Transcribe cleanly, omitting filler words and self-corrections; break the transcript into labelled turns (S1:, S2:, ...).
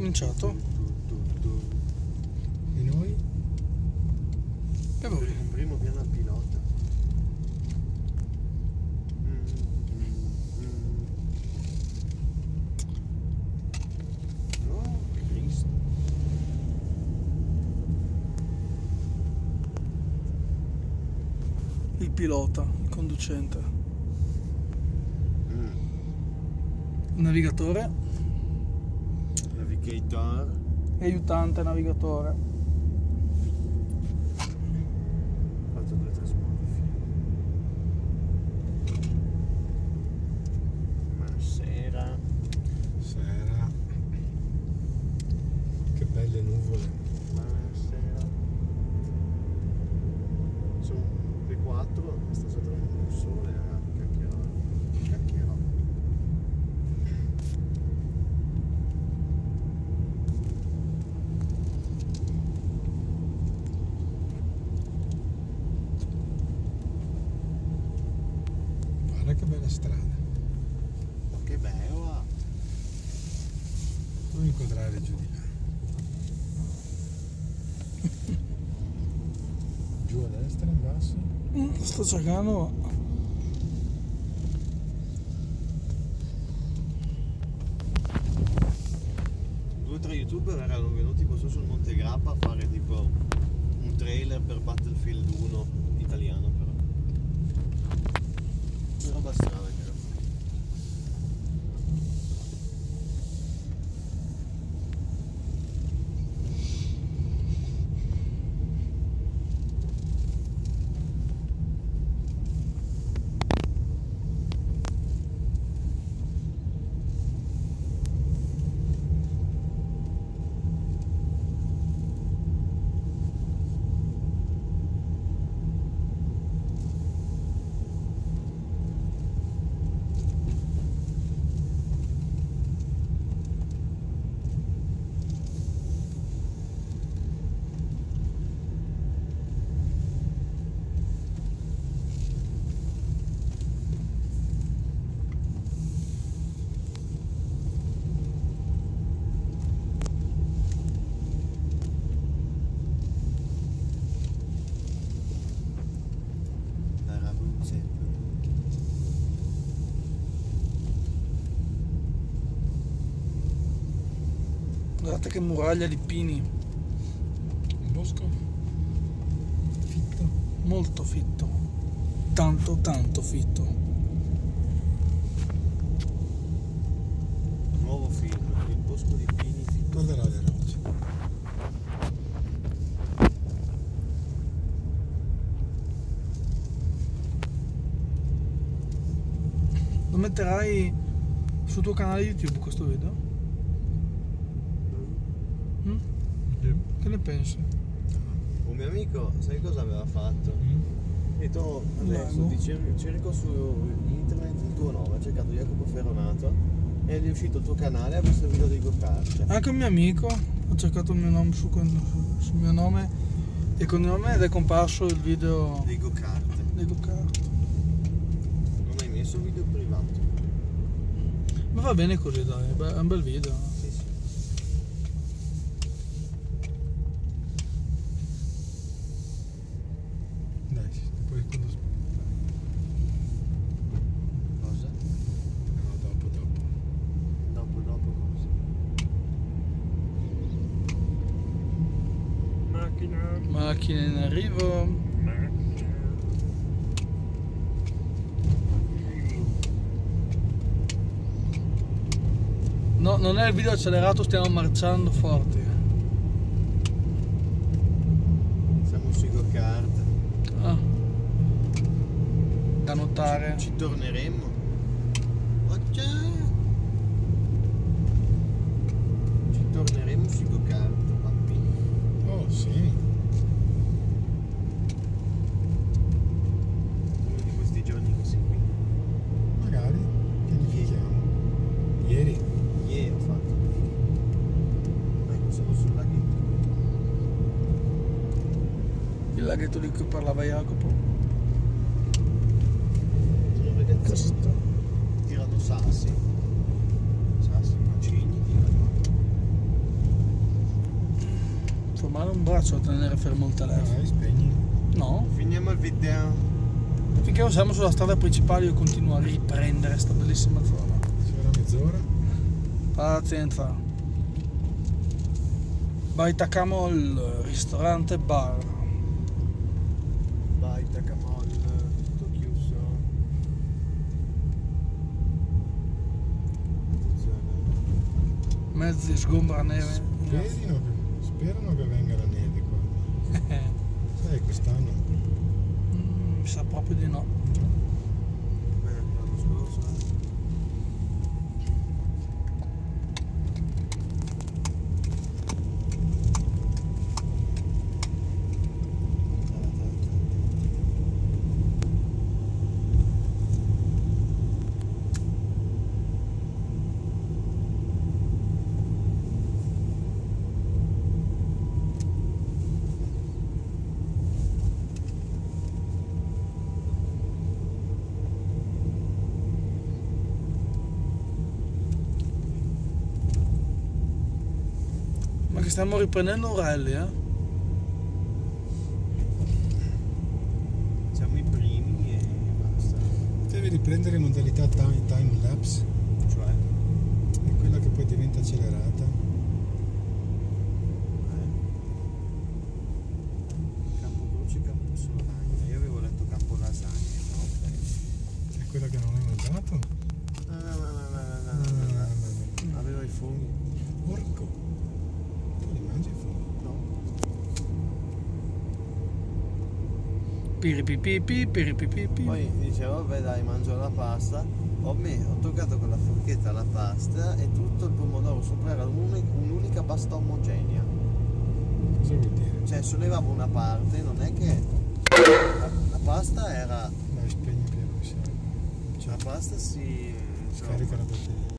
S1: cominciato.
S2: E noi?
S1: E voi?
S3: Un primo piano al pilota. No, Cristo.
S1: Il pilota, il conducente. Il navigatore.
S3: Navigator.
S1: E aiutante navigatore.
S3: Fatto 2 trasporti. Buonasera.
S2: Sera. Che belle nuvole.
S3: Buonasera. Sono le 4, sta sotto il sole, cacchierò.
S2: Guarda che bella strada.
S3: Ma che bella!
S2: Non incontrare giù di là. Giù a destra, in basso.
S1: Sto cercando.
S3: Due o tre youtuber erano venuti qua su sul Monte Grappa a fare tipo un trailer per Battlefield 1 italiano, però una roba strana che era.
S1: Guardate che muraglia di pini.
S2: Un bosco fitto.
S1: Molto fitto. Tanto, tanto fitto.
S3: Nuovo film, Il bosco di pini fitto.
S2: Guarderò le rocce.
S1: Lo metterai sul tuo canale YouTube questo video? Mm? Che ne pensi?
S3: Un mio amico, sai cosa aveva fatto? Ha detto adesso cerco su internet il tuo nome, ha cercato Jacopo Ferronato e gli è uscito il tuo canale e ha visto il video dei go-kart.
S1: Anche un mio amico ha cercato il mio nome sul mio nome e con il nome ed è comparso il video
S3: Dei go-kart.
S1: dei go-kart.
S3: Non hai messo il video privato?
S1: Ma va bene così, dai, è un bel video.
S3: Sì, sì.
S2: Dai, poi quando...
S3: Cosa?
S2: No, dopo.
S3: Dopo cosa?
S1: Macchine in arrivo. No, non è il video accelerato, stiamo marciando forti.
S3: Siamo sui go-kart.
S1: Ah. Da notare.
S3: Ci torneremo. Oggi. Ci torneremo sui go-kart, papì.
S2: Oh, sì.
S3: Uno di questi giorni così qui.
S2: Magari pianifichiamo. Ieri.
S3: Ieri ho fatto. Ecco, siamo sul laghetto.
S1: Il laghetto di cui parlava Jacopo.
S3: Sono ragazzi che tirano sassi. Sassi, macigni tirano.
S1: Ma non un braccio a tenere fermo il telefono.
S2: Dai, spegni.
S1: No?
S3: Finiamo il video.
S1: Finché non siamo sulla strada principale io continuo a riprendere sta bellissima zona.
S2: C'era mezz'ora.
S1: Pazienza. Baitacamo il ristorante bar.
S3: Vai, Takamol, tutto chiuso. Attenzione.
S1: Mezzi sgombra neve.
S2: Sperano che venga la neve qua. Sai, quest'anno.
S1: Mi sa proprio di no.
S3: L'anno scorso.
S1: Ma che stiamo riprendendo un rally, eh?
S3: Siamo i primi e basta.
S2: Devi riprendere modalità time lapse,
S3: Cioè?
S2: è quella che poi diventa accelerata.
S3: Campo Croce, Campo Solagna. Io avevo letto Campo Lasagna, no?
S2: È quella che non hai mangiato?
S3: No. Aveva i funghi.
S2: Porco. Tu li mangi i funghi?
S3: No.
S1: Piripipipi, piripipipi.
S3: Poi dicevo, vabbè dai, mangio la pasta. Ho toccato con la forchetta la pasta e tutto il pomodoro sopra era un'unica pasta omogenea.
S2: Cosa vuol dire?
S3: Cioè sollevavo una parte, non è che la pasta era.
S2: Dai, spegni piano, mi serve.
S3: La pasta si.
S2: Scarica la batteria.